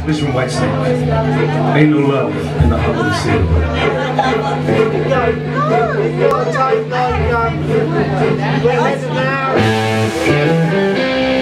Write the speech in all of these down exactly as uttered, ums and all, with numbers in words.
This is from Whitesnake. Ain't no love in the heart of the city. We're heading now.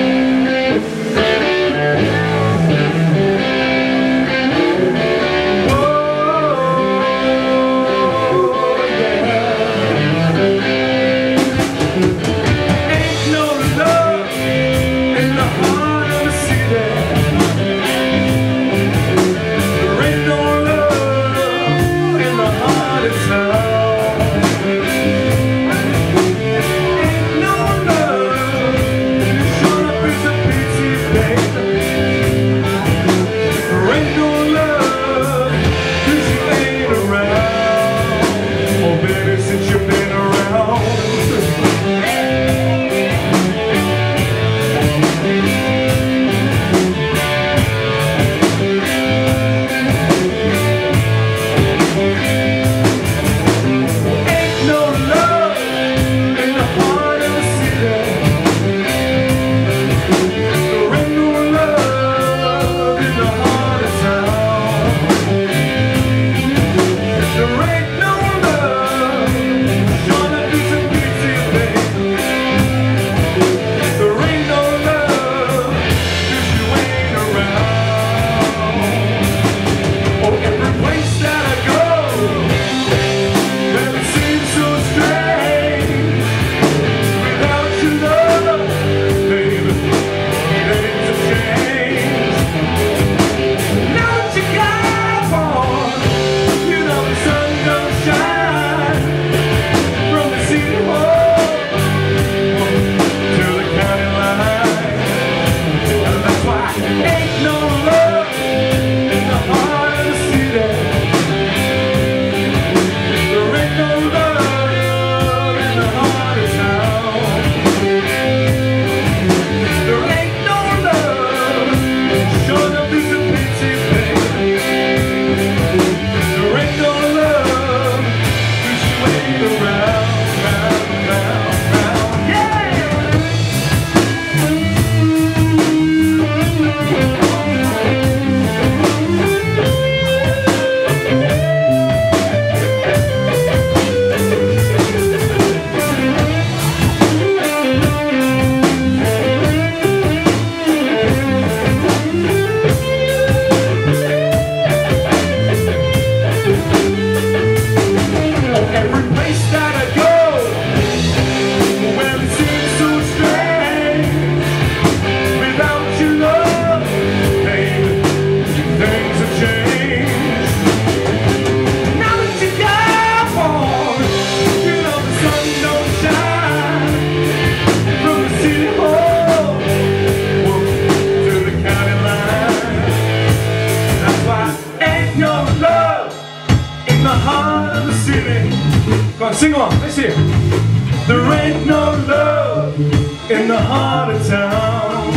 Sing along, let's hear. There ain't no love in the heart of town.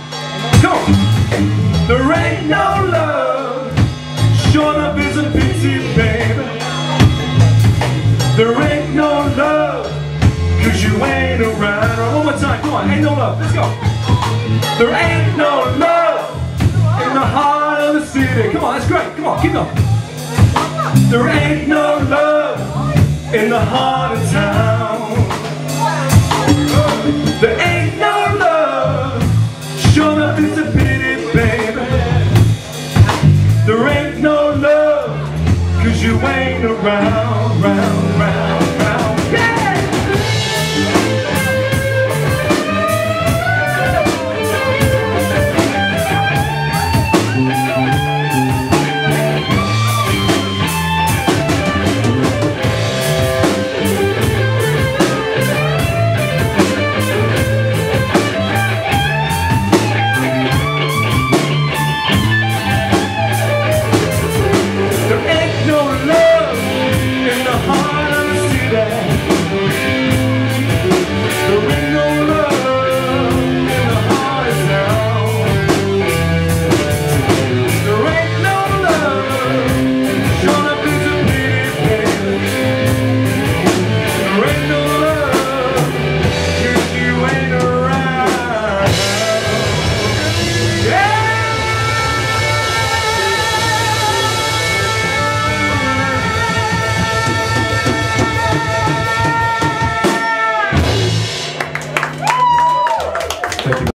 Come on. There ain't no love, sure enough is a pity, baby. There ain't no love, cause you ain't around. Right, one more time, come on, ain't no love, let's go. There ain't no love in the heart of the city. Come on, that's great, come on, keep going. There ain't no love in the heart of town. There ain't no love, sure enough it's a pity, baby. There ain't no love, cause you ain't around, round, round, round, yeah! Heart Thank you.